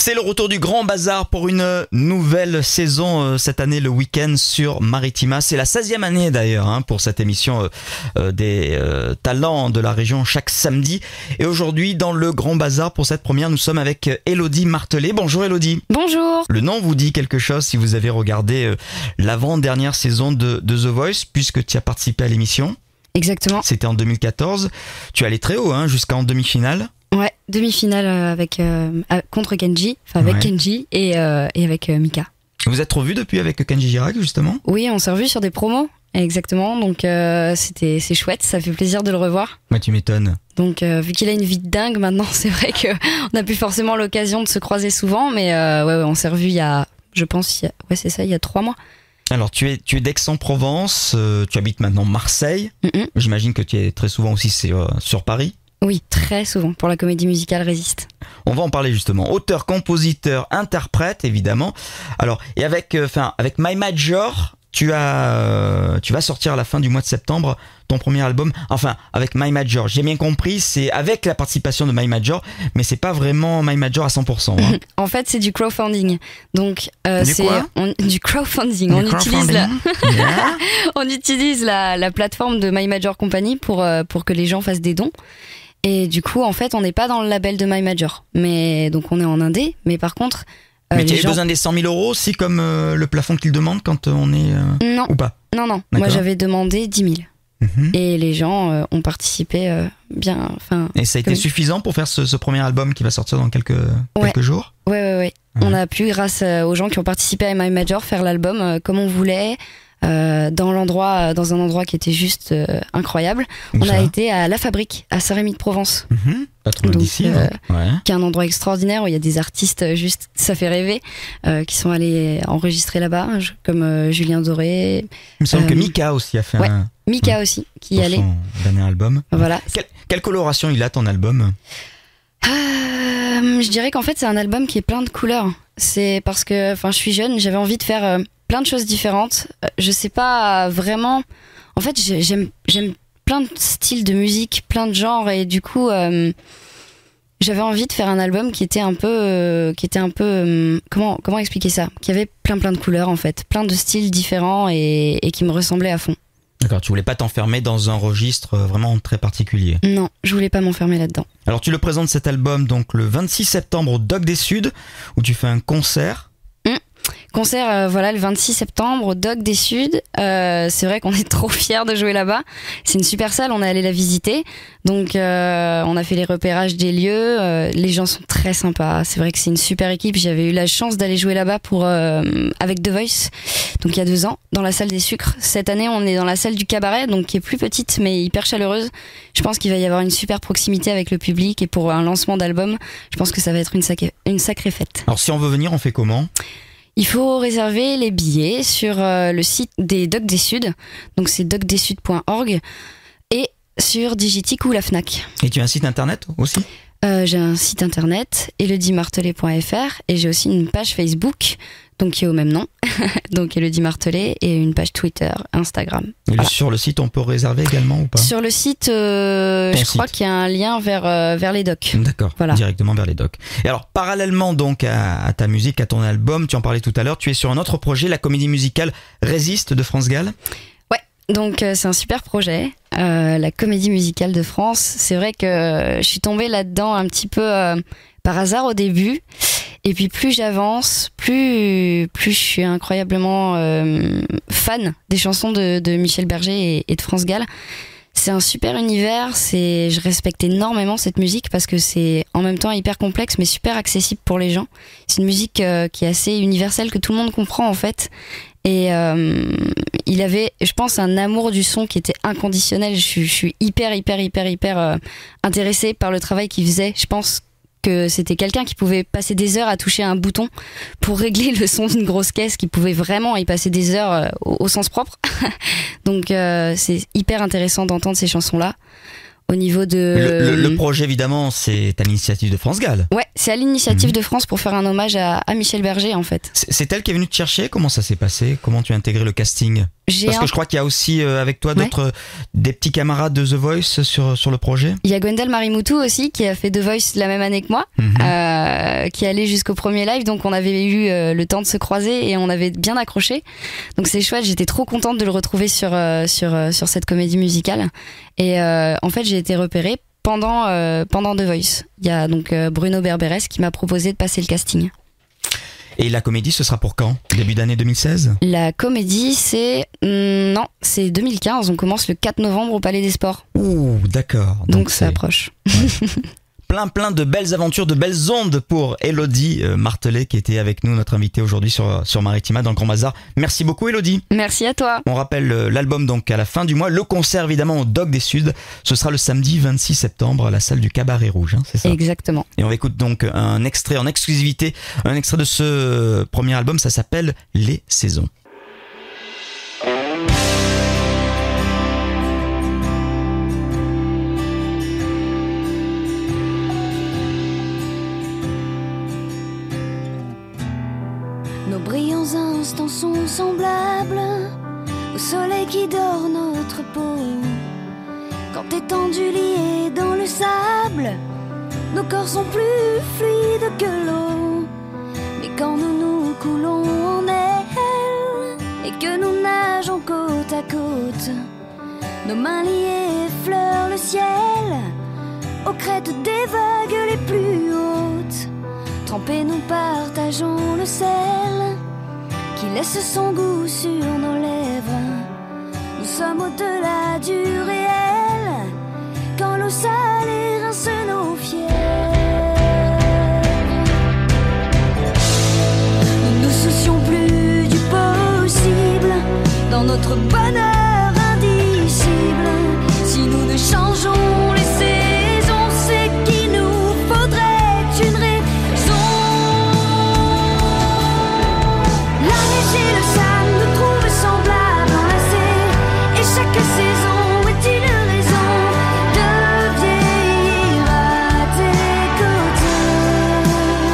C'est le retour du Grand Bazar pour une nouvelle saison cette année, le week-end sur Maritima. C'est la 16e année d'ailleurs pour cette émission des talents de la région chaque samedi. Et aujourd'hui, dans le Grand Bazar, pour cette première, nous sommes avec Élodie Martelet. Bonjour Élodie. Bonjour. Le nom vous dit quelque chose si vous avez regardé l'avant-dernière saison de The Voice, puisque tu as participé à l'émission. Exactement. C'était en 2014. Tu es allé très haut, jusqu'en demi-finale. Ouais, demi-finale contre Kenji, avec Kenji et avec Mika. Vous êtes revus depuis avec Kenji Girac justement ? Oui, on s'est revus sur des promos, exactement. Donc c'est chouette, ça fait plaisir de le revoir. Ouais, tu m'étonnes. Donc vu qu'il a une vie de dingue maintenant, c'est vrai qu'on n'a plus forcément l'occasion de se croiser souvent, mais on s'est revus il y a 3 mois. Alors tu es d'Aix-en-Provence, tu habites maintenant Marseille. J'imagine que tu es très souvent aussi sur Paris. Oui, très souvent, pour la comédie musicale Résiste. On va en parler justement. Auteur, compositeur, interprète, évidemment. Alors, et avec My Major, tu vas sortir à la fin du mois de septembre ton premier album. Enfin, avec My Major, j'ai bien compris, c'est avec la participation de My Major, mais c'est pas vraiment My Major à 100%. En fait, c'est du crowdfunding. Donc, du crowdfunding. On utilise la plateforme de My Major Company pour que les gens fassent des dons. Et du coup, en fait, on n'est pas dans le label de My Major. Mais donc, on est en indé. Mais par contre, mais tu as besoin des 100 000 euros aussi, comme le plafond qu'ils demandent quand on est non. Ou pas? Non. D'accord. Moi, j'avais demandé 10 000. Et les gens ont participé bien. Et ça a été suffisant pour faire ce premier album qui va sortir dans quelques jours? Ouais. On a pu, grâce aux gens qui ont participé à My Major, faire l'album comme on voulait. Dans un endroit qui était juste incroyable. On a été à La Fabrique, à Saint-Rémy-de-Provence. Pas trop d'ici, qui est un endroit extraordinaire où il y a des artistes juste, ça fait rêver, qui sont allés enregistrer là-bas, comme Julien Doré. Il me semble que Mika aussi a fait Mika aussi, qui y allait. Son dernier album. Voilà. Quelle coloration il a ton album? Je dirais qu'en fait c'est un album qui est plein de couleurs. C'est parce que je suis jeune, j'avais envie de faire plein de choses différentes. Je sais pas vraiment. En fait, j'aime plein de styles de musique, plein de genres, et du coup, j'avais envie de faire un album qui était un peu, comment expliquer ça ? Qui avait plein de couleurs en fait, plein de styles différents et qui me ressemblaient à fond. D'accord, tu voulais pas t'enfermer dans un registre vraiment très particulier. Non, je voulais pas m'enfermer là-dedans. Alors tu le présentes cet album donc le 26 septembre au Doc des Suds, où tu fais un concert. Concert, le 26 septembre au Doc des Suds. C'est vrai qu'on est trop fiers de jouer là-bas. C'est une super salle, on est allé la visiter. Donc on a fait les repérages des lieux. Les gens sont très sympas. C'est vrai que c'est une super équipe. J'avais eu la chance d'aller jouer là-bas avec The Voice, donc il y a 2 ans, dans la salle des Sucres. Cette année, on est dans la salle du Cabaret, donc qui est plus petite mais hyper chaleureuse. Je pense qu'il va y avoir une super proximité avec le public, et pour un lancement d'album, je pense que ça va être une sacrée fête. Alors si on veut venir, on fait comment ? Il faut réserver les billets sur le site des Docs des Suds, donc c'est docdessuds.org, et sur Digitic ou la Fnac. Et tu as un site internet aussi ? J'ai un site internet, elodiemartelet.fr, et j'ai aussi une page Facebook, donc qui est au même nom, donc Élodie Martelet, et une page Twitter, Instagram. Et sur le site, on peut réserver également ou pas ? Sur le site, je crois qu'il y a un lien vers les docs. D'accord, directement vers les docs. Et alors, parallèlement donc à ta musique, à ton album, tu en parlais tout à l'heure, tu es sur un autre projet, la comédie musicale Résiste de France Gall. Ouais, donc c'est un super projet, la comédie musicale de France. C'est vrai que je suis tombée là-dedans un petit peu par hasard au début. Et puis plus j'avance, plus je suis incroyablement fan des chansons de Michel Berger et de France Gall. C'est un super univers, je respecte énormément cette musique parce que c'est en même temps hyper complexe mais super accessible pour les gens. C'est une musique qui est assez universelle, que tout le monde comprend en fait. Et il avait, je pense, un amour du son qui était inconditionnel. Je suis hyper intéressée par le travail qu'il faisait. Je pense que c'était quelqu'un qui pouvait passer des heures à toucher un bouton pour régler le son d'une grosse caisse, qui pouvait vraiment y passer des heures au sens propre. Donc c'est hyper intéressant d'entendre ces chansons-là. au niveau de... Le projet, évidemment, c'est à l'initiative de France Gall. Ouais, c'est à l'initiative de France pour faire un hommage à Michel Berger, en fait. C'est elle qui est venue te chercher? Comment ça s'est passé? Comment tu as intégré le casting? Parce que je crois qu'il y a aussi avec toi des petits camarades de The Voice sur le projet. Il y a Gwendal Marimoutou aussi qui a fait The Voice la même année que moi, qui est allé jusqu'au premier live, donc on avait eu le temps de se croiser et on avait bien accroché. Donc c'est chouette, j'étais trop contente de le retrouver sur cette comédie musicale. Et en fait j'ai été repérée pendant The Voice. Il y a donc Bruno Berberes qui m'a proposé de passer le casting. Et la comédie, ce sera pour quand? Début d'année 2016? La comédie, c'est 2015. On commence le 4 novembre au Palais des Sports. Ouh, d'accord. Donc ça approche. Ouais. plein de belles aventures, de belles ondes pour Élodie Martelet qui était avec nous, notre invitée aujourd'hui sur Maritima dans le Grand Bazar. Merci beaucoup Élodie. Merci à toi. On rappelle l'album donc à la fin du mois, le concert évidemment au Doc des Suds. Ce sera le samedi 26 septembre à la salle du Cabaret Rouge, hein, c'est ça? Exactement. Et on écoute donc un extrait en exclusivité, un extrait de ce premier album, ça s'appelle Les Saisons. Nos brillants instants sont semblables au soleil qui dore notre peau. Quand étendus liés dans le sable, nos corps sont plus fluides que l'eau. Mais quand nous nous coulons en elle et que nous nageons côte à côte, nos mains liées effleurent le ciel aux crêtes des vagues les plus hautes. Trempés, nous partageons le sel qui laisse son goût sur nos lèvres. Nous sommes au-delà du réel quand l'eau salée rince nos fièvres. Nous ne soucions plus du possible dans notre bonheur indicible. Si nous ne changeons les saisons, c'est qu'il nous faudrait une raison. Et le sable nous trouve semblables, enlacés, et chaque saison est une raison de vieillir à tes côtés.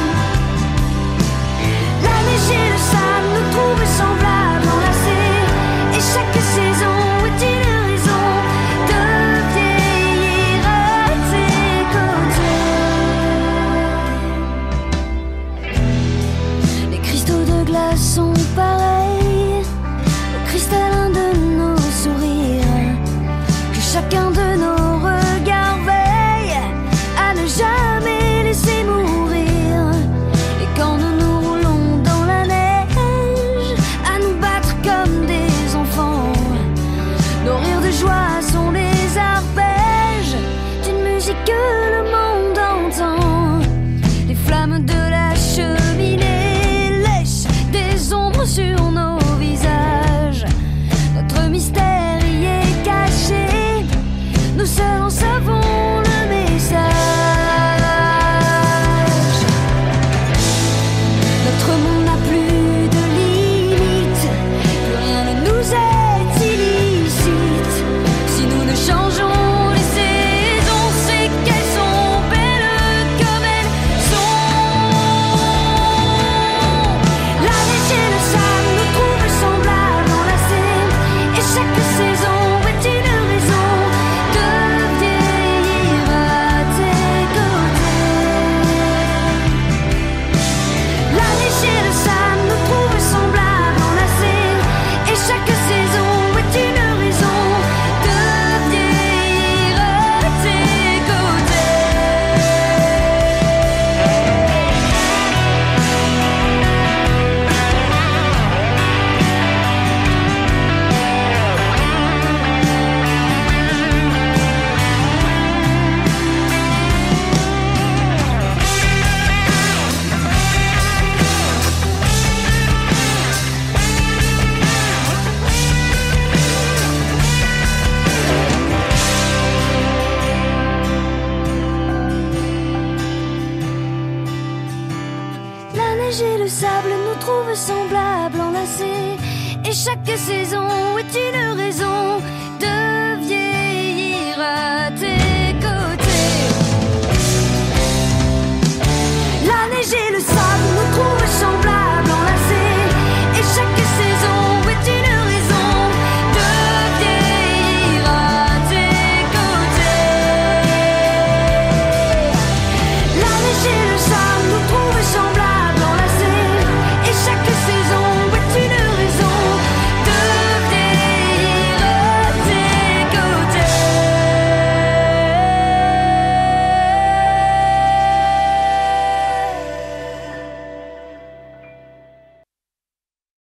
La neige et le sable nous trouvent semblables, enlacés, et chaque saison est une raison de vieillir à tes côtés. Les cristaux de glace sont pareil au cristallin de nos sourires, que chacun de nos regards veille à ne jamais laisser mourir. Et quand nous nous roulons dans la neige, à nous battre comme des enfants, nos rires de joie sont les arpèges d'une musique que le monde entend. Les flammes de la cheminée lèchent des ombres sur nos visages. Notre mystère y est caché, nous seuls en savons le message. Notre monde n'a plus de limites, plus rien ne nous est illicite. Si nous ne changeons les saisons, c'est qu'elles sont belles comme elles sont. La neige et le sable nous trouvent semblables, enlacés, et chaque saison est une raison de vieillir à tes côtés. La neige et le sable nous trouvent semblables, enlacés, et chaque saison est une raison de vieillir à tes côtés. La neige et le sable nous trouvent semblables, enlacés, et chaque saison est une raison